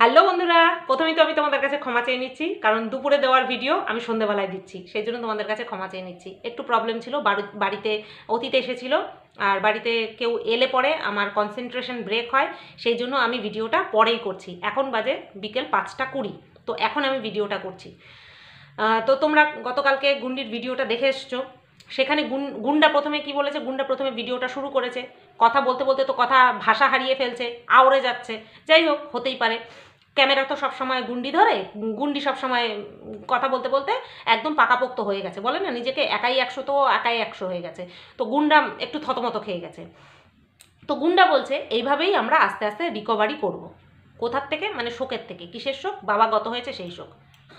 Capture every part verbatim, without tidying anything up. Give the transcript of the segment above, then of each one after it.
Hello বন্ধুরা, প্রথমেই তো আমি তোমাদের কাছে ক্ষমা চেয়ে নিচ্ছি, কারণ দুপুরে দেওয়ার ভিডিও আমি সন্ধ্যেবেলায় দিচ্ছি, সেই জন্য তোমাদের কাছে ক্ষমা চেয়ে নিচ্ছি। একটু প্রবলেম ছিল, বাড়িতে অতীতে এসেছিল, আর বাড়িতে কেউ এলে পরে আমার কনসেন্ট্রেশন ব্রেক হয়, সেই জন্য আমি ভিডিওটা পরেই করছি। এখন বাজে বিকেল পাঁচটা কুড়ি, তো এখন আমি ভিডিওটা করছি। তো তোমরা গতকালকে গুন্ডির ভিডিওটা দেখে এসছো, সেখানে গুন্ডা প্রথমে কি বলেছে, গুন্ডা প্রথমে ভিডিওটা শুরু করেছে, কথা বলতে বলতে তো কথা ভাষা হারিয়ে ফেলছে, আওড়ে যাচ্ছে। যাই হোক, হতেই পারে, ক্যামেরা তো সবসময় গুন্ডি ধরে, গুন্ডি সবসময় কথা বলতে বলতে একদম পাকাপোক্ত হয়ে গেছে, বলে না নিজেকে একাই একশো, তো একাই একশো হয়ে গেছে। তো গুন্ডা একটু থতমত খেয়ে গেছে। তো গুন্ডা বলছে এইভাবেই আমরা আস্তে আস্তে রিকভারি করব। কোথার থেকে? মানে শোকের থেকে। কিসের শোক? বাবা গত হয়েছে সেই শোক।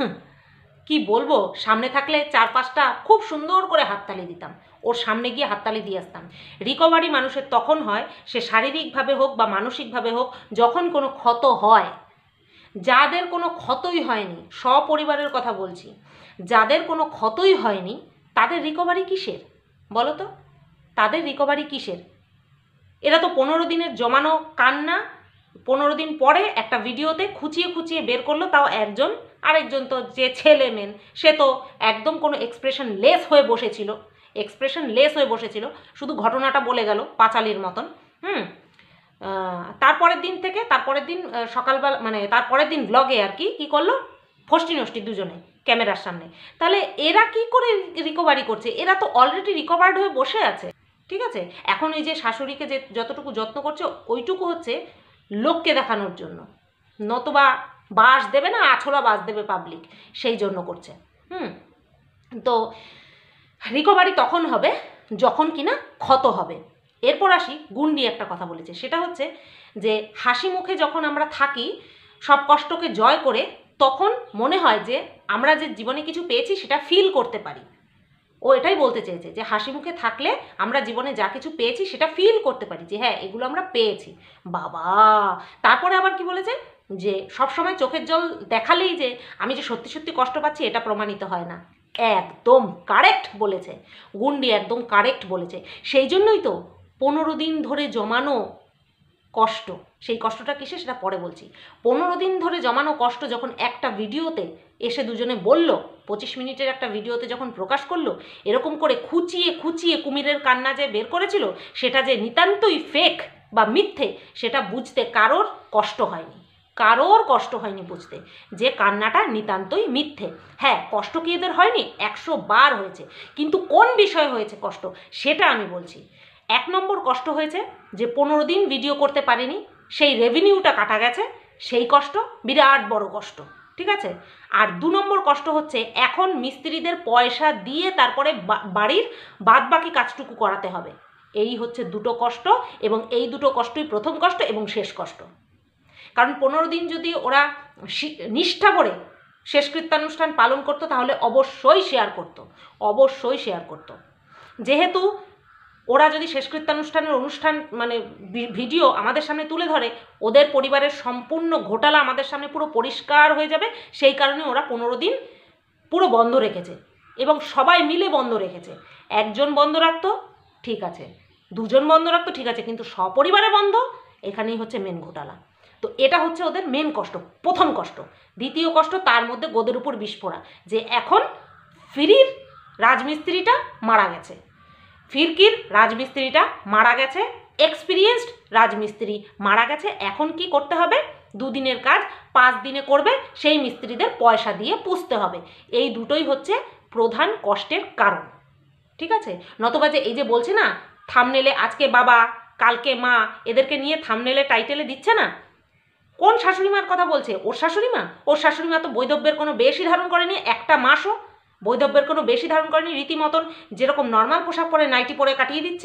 কি বলবো, সামনে থাকলে চার পাঁচটা খুব সুন্দর করে হাততালি দিতাম, ওর সামনে গিয়ে হাততালি দিয়ে আসতাম। রিকভারি মানুষের তখন হয়, সে শারীরিকভাবে হোক বা মানসিকভাবে হোক, যখন কোনো ক্ষত হয়। যাদের কোনো ক্ষতই হয়নি, সপরিবারের কথা বলছি, যাদের কোনো ক্ষতই হয়নি, তাদের রিকভারি কিসের বলো তো? তাদের রিকভারি কিসের? এরা তো পনেরো দিনের জমানো কান্না পনেরো দিন পরে একটা ভিডিওতে খুঁচিয়ে খুঁচিয়ে বের করলো, তাও একজন। আরেকজন তো যে ছেলে মেন, সে তো একদম কোনো এক্সপ্রেশন লেস হয়ে বসেছিল, এক্সপ্রেশন লেস হয়ে বসেছিল, শুধু ঘটনাটা বলে গেল পাঁচালির মতন। হুম তারপরের দিন থেকে তারপরের দিন সকালবেলা, মানে তারপরের দিন ব্লগে আর কি কী করলো, ফষ্টি নষ্টি দুজনে ক্যামেরার সামনে। তাহলে এরা কি করে রিকভারি করছে? এরা তো অলরেডি রিকভার্ড হয়ে বসে আছে, ঠিক আছে? এখন এই যে শাশুড়িকে যে যতটুকু যত্ন করছে, ওইটুকু হচ্ছে লোককে দেখানোর জন্য, নতুবা বাস দেবে না, আছলা বাস দেবে পাবলিক, সেই জন্য করছে। হুম তো রিকভারি তখন হবে যখন কিনা ক্ষত হবে। এরপর আসি, গুন্ডি একটা কথা বলেছে, সেটা হচ্ছে যে হাসি মুখে যখন আমরা থাকি সব কষ্টকে জয় করে, তখন মনে হয় যে আমরা যে জীবনে কিছু পেয়েছি সেটা ফিল করতে পারি। ও এটাই বলতে চেয়েছে যে হাসি মুখে থাকলে আমরা জীবনে যা কিছু পেয়েছি সেটা ফিল করতে পারি, যে হ্যাঁ এগুলো আমরা পেয়েছি। বাবা, তারপরে আবার কি বলেছে, যে সবসময় চোখের জল দেখালেই যে আমি যে সত্যি সত্যি কষ্ট পাচ্ছি এটা প্রমাণিত হয় না। একদম কারেক্ট বলেছে গুন্ডি, একদম কারেক্ট বলেছে। সেই জন্যই তো পনেরো দিন ধরে জমানো কষ্ট, সেই কষ্টটা কিসে সেটা পরে বলছি। পনেরো দিন ধরে জমানো কষ্ট যখন একটা ভিডিওতে এসে দুজনে বলল, পঁচিশ মিনিটের একটা ভিডিওতে যখন প্রকাশ করলো, এরকম করে খুঁচিয়ে খুঁচিয়ে কুমিরের কান্না যে বের করেছিল, সেটা যে নিতান্তই ফেক বা মিথ্যে, সেটা বুঝতে কারোর কষ্ট হয়নি, কারোর কষ্ট হয়নি বুঝতে যে কান্নাটা নিতান্তই মিথ্যে। হ্যাঁ, কষ্ট কি এদের হয়নি? একশো বার হয়েছে, কিন্তু কোন বিষয় হয়েছে কষ্ট সেটা আমি বলছি। এক নম্বর কষ্ট হয়েছে যে পনেরো দিন ভিডিও করতে পারেনি, সেই রেভিনিউটা কাটা গেছে, সেই কষ্ট বিরাট বড় কষ্ট, ঠিক আছে? আর দু নম্বর কষ্ট হচ্ছে এখন মিস্ত্রিদের পয়সা দিয়ে তারপরে বাড়ির বাদ বাকি কাজটুকু করাতে হবে। এই হচ্ছে দুটো কষ্ট, এবং এই দুটো কষ্টই প্রথম কষ্ট এবং শেষ কষ্ট। কারণ পনেরো দিন যদি ওরা নিষ্ঠা ভরে শেষকৃত্যানুষ্ঠান পালন করতো, তাহলে অবশ্যই শেয়ার করতো, অবশ্যই শেয়ার করতো। যেহেতু ওরা যদি শেষকৃত্যানুষ্ঠানের অনুষ্ঠান মানে ভিডিও আমাদের সামনে তুলে ধরে, ওদের পরিবারের সম্পূর্ণ ঘোটালা আমাদের সামনে পুরো পরিষ্কার হয়ে যাবে, সেই কারণে ওরা পনেরো দিন পুরো বন্ধ রেখেছে, এবং সবাই মিলে বন্ধ রেখেছে। একজন বন্ধ রাখতো ঠিক আছে, দুজন বন্ধ রাখতো ঠিক আছে, কিন্তু সপরিবারে বন্ধ, এখানেই হচ্ছে মেন ঘোটালা। তো এটা হচ্ছে ওদের মেন কষ্ট, প্রথম কষ্ট। দ্বিতীয় কষ্ট, তার মধ্যে গোদের উপর বিস্ফোরা, যে এখন ফিরির রাজমিস্ত্রিটা মারা গেছে, ফিরকির রাজমিস্ত্রিটা মারা গেছে, এক্সপিরিয়েন্সড রাজমিস্ত্রি মারা গেছে। এখন কি করতে হবে? দুদিনের কাজ পাঁচ দিনে করবে, সেই মিস্ত্রিদের পয়সা দিয়ে পুষতে হবে। এই দুটোই হচ্ছে প্রধান কষ্টের কারণ, ঠিক আছে? নতবা যে এই যে বলছে না, থামনেলে আজকে বাবা কালকে মা, এদেরকে নিয়ে থামনেলে টাইটেলে দিচ্ছে না, কোন শাশুড়িমার কথা বলছে? ওর শাশুড়িমা। ওর শাশুড়িমা তো বৈধব্যের কোনো বেশি ধারণ করেনি, একটা মাসও বৈধব্যের কোনো বেশি ধারণ করেনি, রীতিমতন যেরকম নর্মাল পোশাক পরে নাইটি পরে কাটিয়ে দিচ্ছে,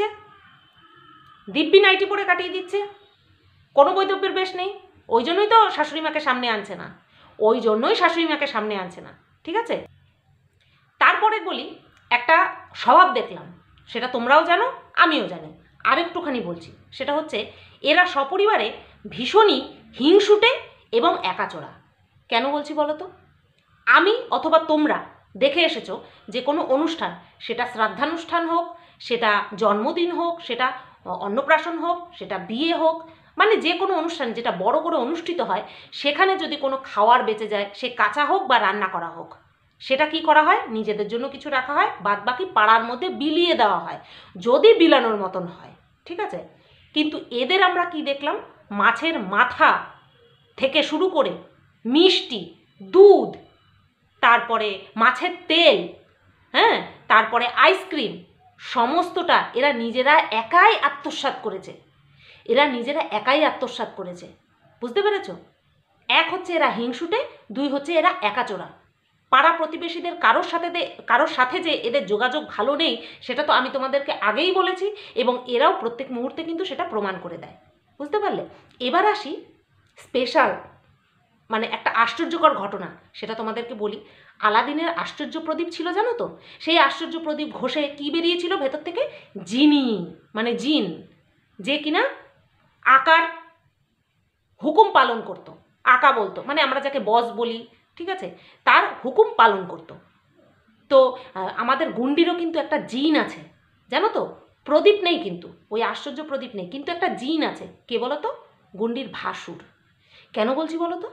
দিব্যি নাইটি পরে কাটিয়ে দিচ্ছে, কোনো বৈধব্যের বেশ নেই। ওই জন্যই তো শাশুড়িমাকে সামনে আনছে না, ওই জন্যই শাশুড়িমাকে সামনে আনছে না, ঠিক আছে? তারপরে বলি, একটা স্বভাব দেখলাম, সেটা তোমরাও জানো আমিও জানি, আর একটুখানি বলছি, সেটা হচ্ছে এরা সপরিবারে ভীষণই হিংসুটে এবং একাচোরা। কেন বলছি বলো তো? আমি অথবা তোমরা দেখে এসেছো যে কোনো অনুষ্ঠান, সেটা শ্রাদ্ধানুষ্ঠান হোক, সেটা জন্মদিন হোক, সেটা অন্নপ্রাশন হোক, সেটা বিয়ে হোক, মানে যে কোনো অনুষ্ঠান যেটা বড় করে অনুষ্ঠিত হয় সেখানে যদি কোনো খাওয়ার বেঁচে যায়, সে কাঁচা হোক বা রান্না করা হোক, সেটা কি করা হয়, নিজেদের জন্য কিছু রাখা হয়, বাদ বাকি পাড়ার মধ্যে বিলিয়ে দেওয়া হয়, যদি বিলানোর মতন হয়, ঠিক আছে। কিন্তু এদের আমরা কি দেখলাম, মাছের মাথা থেকে শুরু করে মিষ্টি, দুধ, তারপরে মাছের তেল, হ্যাঁ, তারপরে আইসক্রিম, সমস্তটা এরা নিজেরা একাই আত্মসাৎ করেছে। এরা নিজেরা একাই আত্মসাৎ করেছে, বুঝতে পেরেছ? এক হচ্ছে এরা হিংসুটে, দুই হচ্ছে এরা একাচোরা। পাড়া প্রতিবেশীদের কারোর সাথে কারোর সাথে যে এদের যোগাযোগ ভালো নেই সেটা তো আমি তোমাদেরকে আগেই বলেছি, এবং এরাও প্রত্যেক মুহূর্তে কিন্তু সেটা প্রমাণ করে দেয়, বুঝতে পারলে? এবার আসি স্পেশাল, মানে একটা আশ্চর্যকর ঘটনা, সেটা তোমাদেরকে বলি। আলাদিনের আশ্চর্য প্রদীপ ছিল, জানো তো? সেই আশ্চর্য প্রদীপ ঘষে কি বেরিয়েছিল ভেতর থেকে? জিনি, মানে জিন, যে কিনা আকার হুকুম পালন করত, আকা বলতো, মানে আমরা যাকে বস বলি, ঠিক আছে, তার হুকুম পালন করত। তো আমাদের গুন্ডিরও কিন্তু একটা জিন আছে, জানো তো? প্রদীপ নেই কিন্তু, ওই আশ্চর্য প্রদীপ নেই, কিন্তু একটা জিন আছে। কে বলো তো? গুন্ডির ভাসুর। কেন বলছি বলো তো?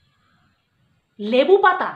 লেবু পাতা,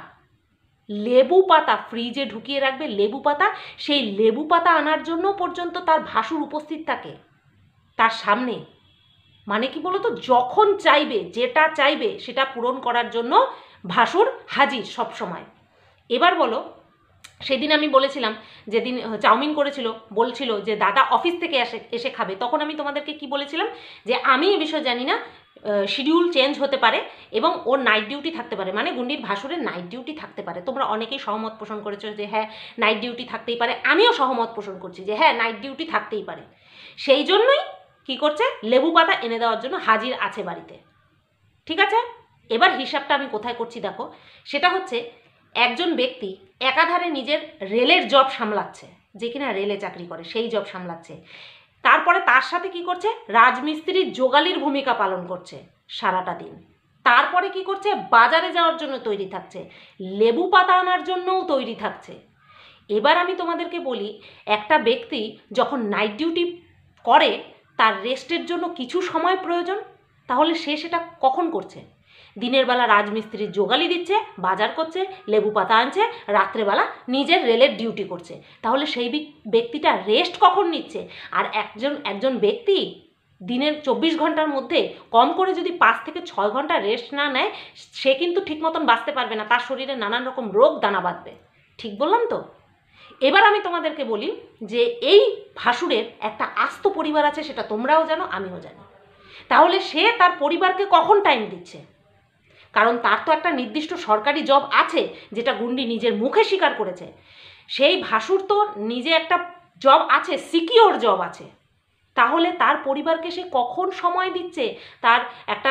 লেবু পাতা ফ্রিজে ঢুকিয়ে রাখবে, লেবু পাতা, সেই লেবু পাতা আনার জন্য পর্যন্ত তার ভাসুর উপস্থিত থাকে তার সামনে। মানে কি বলো তো, যখন চাইবে, যেটা চাইবে সেটা পূরণ করার জন্য ভাসুর হাজির সব সময়। এবার বলো, সেদিন আমি বলেছিলাম, যেদিন চাউমিন করেছিল, বলছিল যে দাদা অফিস থেকে এসে এসে খাবে, তখন আমি তোমাদেরকে কি বলেছিলাম, যে আমি এ বিষয়ে জানি না, শিডিউল চেঞ্জ হতে পারে এবং ওর নাইট ডিউটি থাকতে পারে, মানে গুন্ডির ভাসুরের নাইট ডিউটি থাকতে পারে। তোমরা অনেকেই সহমত পোষণ করেছো যে হ্যাঁ নাইট ডিউটি থাকতেই পারে, আমিও সহমত পোষণ করছি যে হ্যাঁ নাইট ডিউটি থাকতেই পারে। সেই জন্যই কি করছে, লেবু পাতা এনে দেওয়ার জন্য হাজির আছে বাড়িতে, ঠিক আছে। এবার হিসাবটা আমি কোথায় করছি দেখো, সেটা হচ্ছে একজন ব্যক্তি একাধারে নিজের রেলের জব সামলাচ্ছে, যে কিনা রেলে চাকরি করে, সেই জব সামলাচ্ছে, তারপরে তার সাথে কি করছে, রাজমিস্ত্রির জোগালির ভূমিকা পালন করছে সারাটা দিন, তারপরে কি করছে, বাজারে যাওয়ার জন্য তৈরি থাকছে, লেবু পাতা আনার জন্যও তৈরি থাকছে। এবার আমি তোমাদেরকে বলি, একটা ব্যক্তি যখন নাইট ডিউটি করে, তার রেস্টের জন্য কিছু সময় প্রয়োজন, তাহলে সে সেটা কখন করছে? দিনের বেলা রাজমিস্ত্রির জোগালি দিচ্ছে, বাজার করছে, লেবু পাতা আনছে, রাত্রেবেলা নিজের রেলের ডিউটি করছে, তাহলে সেই ব্যক্তিটা রেস্ট কখন নিচ্ছে? আর একজন একজন ব্যক্তি দিনের চব্বিশ ঘন্টার মধ্যে কম করে যদি পাঁচ থেকে ছয় ঘন্টা রেস্ট না নেয়, সে কিন্তু ঠিক মতন বাঁচতে পারবে না, তার শরীরে নানান রকম রোগ দানা বাঁধবে। ঠিক বললাম তো? এবার আমি তোমাদেরকে বলি যে এই ভাসুরের একটা আস্ত পরিবার আছে, সেটা তোমরাও জানো, আমিও জানি। তাহলে সে তার পরিবারকে কখন টাইম দিচ্ছে? কারণ তার তো একটা নির্দিষ্ট সরকারি জব আছে, যেটা গুন্ডি নিজের মুখে স্বীকার করেছে। সেই ভাসুর তো নিজে একটা জব আছে, সিকিওর জব আছে, তাহলে তার পরিবারকে সে কখন সময় দিচ্ছে? তার একটা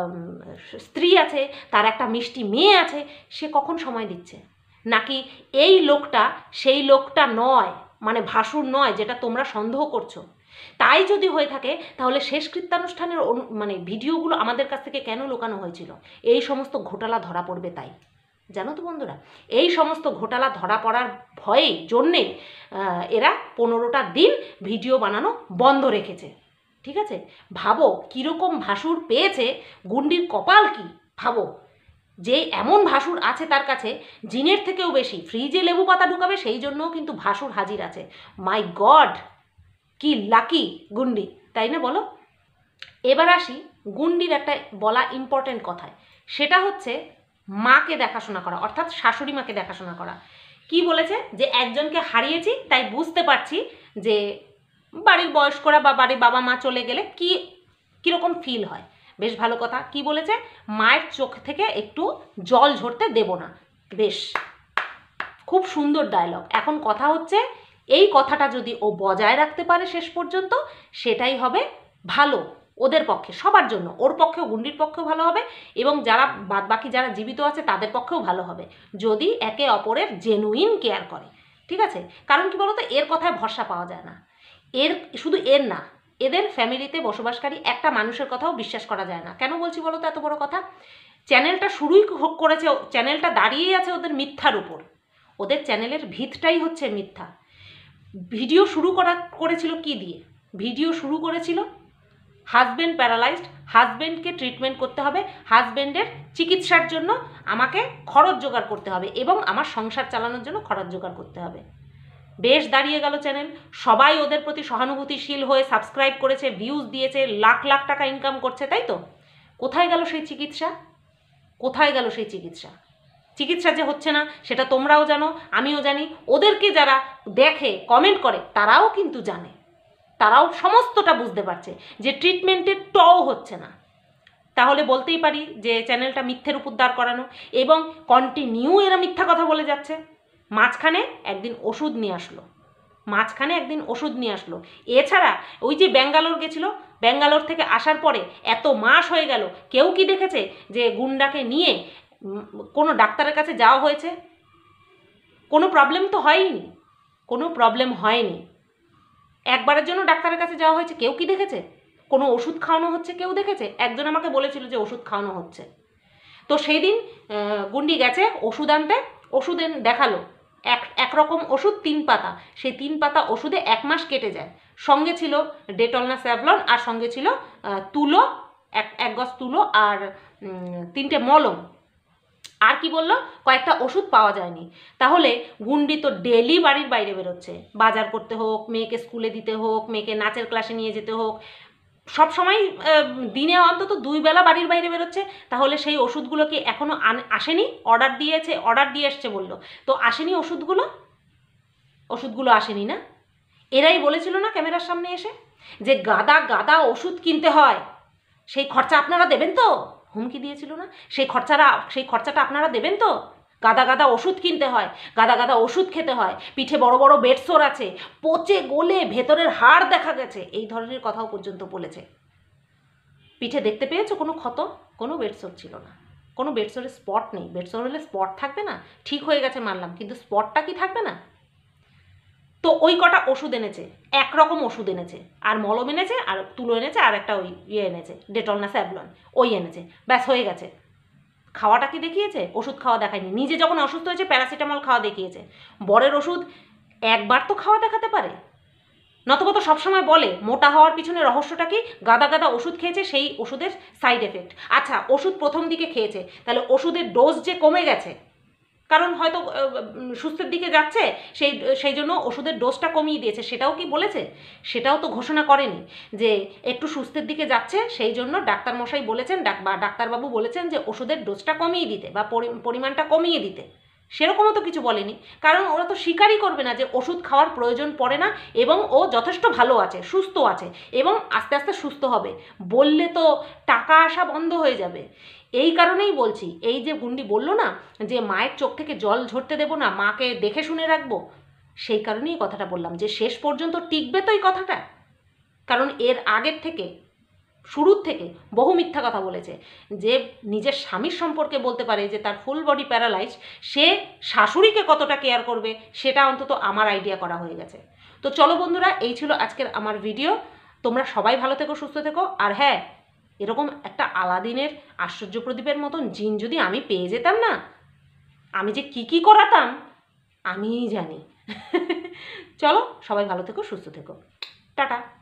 স্ত্রী আছে, তার একটা মিষ্টি মেয়ে আছে, সে কখন সময় দিচ্ছে? নাকি এই লোকটা সেই লোকটা নয়, মানে ভাসুর নয়, যেটা তোমরা সন্দেহ করছো? তাই যদি হয়ে থাকে, তাহলে শেষকৃত্যানুষ্ঠানের মানে ভিডিওগুলো আমাদের কাছ থেকে কেন লুকানো হয়েছিল? এই সমস্ত ঘোটালা ধরা পড়বে তাই, জানো তো বন্ধুরা? এই সমস্ত ঘোটালা ধরা পড়ার ভয়ে জন্যে এরা পনেরোটা দিন ভিডিও বানানো বন্ধ রেখেছে, ঠিক আছে। ভাবো কীরকম ভাসুর পেয়েছে, গুন্ডির কপাল কি ভাবো, যে এমন ভাসুর আছে তার কাছে, জিনের থেকেও বেশি। ফ্রিজে লেবু পাতা ঢুকাবে, সেই জন্যও কিন্তু ভাসুর হাজির আছে। মাই গড, কি লাকি গুন্ডি, তাই না বলো? এবার আসি গুন্ডির একটা বলা ইম্পর্টেন্ট কথায়, সেটা হচ্ছে মাকে দেখাশোনা করা, অর্থাৎ শাশুড়ি মাকে দেখাশোনা করা। কি বলেছে, যে একজনকে হারিয়েছি, তাই বুঝতে পারছি যে বাড়ির বয়স্করা বা বাড়ির বাবা মা চলে গেলে কি কীরকম ফিল হয়। বেশ ভালো কথা। কি বলেছে, মায়ের চোখ থেকে একটু জল ঝরতে দেব না। বেশ, খুব সুন্দর ডায়লগ। এখন কথা হচ্ছে, এই কথাটা যদি ও বজায় রাখতে পারে শেষ পর্যন্ত, সেটাই হবে ভালো ওদের পক্ষে, সবার জন্য, ওর পক্ষেও, গুন্ডির পক্ষেও ভালো হবে, এবং যারা বাদ বাকি যারা জীবিত আছে তাদের পক্ষেও ভালো হবে, যদি একে অপরের জেনুইন কেয়ার করে, ঠিক আছে। কারণ কি বলতো, এর কথায় ভরসা পাওয়া যায় না, এর শুধু এর না, এদের ফ্যামিলিতে বসবাসকারী একটা মানুষের কথাও বিশ্বাস করা যায় না। কেন বলছি বলো তো এত বড় কথা? চ্যানেলটা শুরুই করেছে, চ্যানেলটা দাঁড়িয়েই আছে ওদের মিথ্যার উপর, ওদের চ্যানেলের ভিতটাই হচ্ছে মিথ্যা। ভিডিও শুরু করা করেছিল কি দিয়ে? ভিডিও শুরু করেছিল হাজব্যান্ড প্যারালাইজড, হাজব্যান্ডকে ট্রিটমেন্ট করতে হবে, হাজব্যান্ডের চিকিৎসার জন্য আমাকে খরচ জোগাড় করতে হবে এবং আমার সংসার চালানোর জন্য খরচ জোগাড় করতে হবে। বেশ দাঁড়িয়ে গেল চ্যানেল, সবাই ওদের প্রতি সহানুভূতিশীল হয়ে সাবস্ক্রাইব করেছে, ভিউজ দিয়েছে, লাখ লাখ টাকা ইনকাম করছে, তাই তো? কোথায় গেল সেই চিকিৎসা? কোথায় গেল সেই চিকিৎসা? চিকিৎসা যে হচ্ছে না সেটা তোমরাও জানো, আমিও জানি, ওদেরকে যারা দেখে কমেন্ট করে তারাও কিন্তু জানে, তারাও সমস্তটা বুঝতে পারছে যে ট্রিটমেন্টের টও হচ্ছে না। তাহলে বলতেই পারি যে চ্যানেলটা মিথ্যের উপর দাঁড় করানো, এবং কন্টিনিউ এরা মিথ্যা কথা বলে যাচ্ছে। মাঝখানে একদিন ওষুধ নিয়ে আসলো, মাঝখানে একদিন ওষুধ নিয়ে আসলো এছাড়া ওই যে ব্যাঙ্গালোর গেছিলো, ব্যাঙ্গালোর থেকে আসার পরে এত মাস হয়ে গেল, কেউ কি দেখেছে যে গুন্ডাকে নিয়ে কোনো ডাক্তারের কাছে যাওয়া হয়েছে? কোনো প্রবলেম তো হয়নি, কোনো প্রবলেম হয়নি। একবারের জন্য ডাক্তারের কাছে যাওয়া হয়েছে, কেউ কি দেখেছে? কোনো ওষুধ খাওয়ানো হচ্ছে, কেউ দেখেছে? একজন আমাকে বলেছিল যে ওষুধ খাওয়ানো হচ্ছে। তো সেই দিন গুন্ডি গেছে ওষুধ আনতে, ওষুধ দেখালো এক একরকম ওষুধ তিন পাতা, সেই তিন পাতা ওষুধে এক মাস কেটে যায়। সঙ্গে ছিল ডেটল না স্যাভলন, আর সঙ্গে ছিল তুলো, এক এক গজ তুলো আর তিনটে মলম। আর কি বললো, কয়েকটা ওষুধ পাওয়া যায়নি। তাহলে গুন্ডি তো ডেলি বাড়ির বাইরে বেরোচ্ছে, বাজার করতে হোক, মেয়েকে স্কুলে দিতে হোক, মেয়েকে নাচের ক্লাসে নিয়ে যেতে হোক, সব সময় দিনে অন্তত দুই বেলা বাড়ির বাইরে বেরোচ্ছে। তাহলে সেই ওষুধগুলো কি এখনও আসেনি? অর্ডার দিয়েছে, অর্ডার দিয়ে এসছে বললো, তো আসেনি ওষুধগুলো? ওষুধগুলো আসেনি না? এরাই বলেছিল না ক্যামেরার সামনে এসে যে গাদা গাদা ওষুধ কিনতে হয়, সেই খরচা আপনারা দেবেন তো? হুমকি দিয়েছিল না? সেই খরচাটা সেই খরচাটা আপনারা দেবেন তো? গাদা গাদা ওষুধ কিনতে হয়, গাদা গাদা ওষুধ খেতে হয়, পিঠে বড় বড় বেডসোর আছে, পচে গলে ভেতরের হাড় দেখা গেছে, এই ধরনের কথাও পর্যন্ত বলেছে। পিঠে দেখতে পেয়েছো কোনো ক্ষত? কোনো বেডসোর ছিল না, কোনো বেডসোরের স্পট নেই। বেডসোর হলে স্পট থাকবে না? ঠিক হয়ে গেছে মানলাম, কিন্তু স্পটটা কি থাকবে না? তো ওই কটা ওষুধ এনেছে, একরকম ওষুধ এনেছে, আর মলম এনেছে, আর তুলো এনেছে, আর একটা ওই ইয়ে এনেছে ডেটল না স্যাভলন, ওই এনেছে, ব্যাস হয়ে গেছে। খাওয়াটা কি দেখিয়েছে? ওষুধ খাওয়া দেখায়নি। নিজে যখন অসুস্থ হয়েছে প্যারাসিটামল খাওয়া দেখিয়েছে। বরের ওষুধ একবার তো খাওয়া দেখাতে পারে, নতবা তো সবসময় বলে মোটা হওয়ার পিছনে রহস্যটা কি? গাদা গাদা ওষুধ খেয়েছে, সেই ওষুধের সাইড এফেক্ট। আচ্ছা, ওষুধ প্রথম দিকে খেয়েছে, তাহলে ওষুধের ডোজ যে কমে গেছে, কারণ হয়তো সুস্থের দিকে যাচ্ছে, সেই সেই জন্য ওষুধের ডোজটা কমিয়ে দিয়েছে, সেটাও কি বলেছে? সেটাও তো ঘোষণা করেনি যে একটু সুস্থের দিকে যাচ্ছে, সেই জন্য ডাক্তারমশাই বলেছেন বা ডাক্তারবাবু বলেছেন যে ওষুধের ডোজটা কমিয়ে দিতে বা পরিমাণটা কমিয়ে দিতে। সেরকমও তো কিছু বলেনি, কারণ ওরা তো স্বীকারই করবে না যে ওষুধ খাওয়ার প্রয়োজন পড়ে না এবং ও যথেষ্ট ভালো আছে, সুস্থ আছে এবং আস্তে আস্তে সুস্থ হবে। বললে তো টাকা আসা বন্ধ হয়ে যাবে। এই কারণেই বলছি, এই যে গুন্ডি বললো না যে মায়ের চোখ থেকে জল ঝরতে দেবো না, মাকে দেখে শুনে রাখবো, সেই কারণেই কথাটা বললাম যে শেষ পর্যন্ত টিকবে তো এই কথাটা। কারণ এর আগের থেকে, শুরুর থেকে বহু মিথ্যা কথা বলেছে। যে নিজের স্বামীর সম্পর্কে বলতে পারে যে তার ফুল বডি প্যারালাইজ, সে শাশুড়িকে কতটা কেয়ার করবে সেটা অন্তত আমার আইডিয়া করা হয়ে গেছে। তো চলো বন্ধুরা, এই ছিল আজকের আমার ভিডিও। তোমরা সবাই ভালো থেকো, সুস্থ থেকো। আর হ্যাঁ, এরকম একটা আলাদিনের আশ্চর্য প্রদীপের মতন জিন যদি আমি পেয়ে যেতাম না, আমি যে কি কি করাতাম আমিই জানি। চলো, সবাই ভালো থেকো, সুস্থ থেকো, টাটা।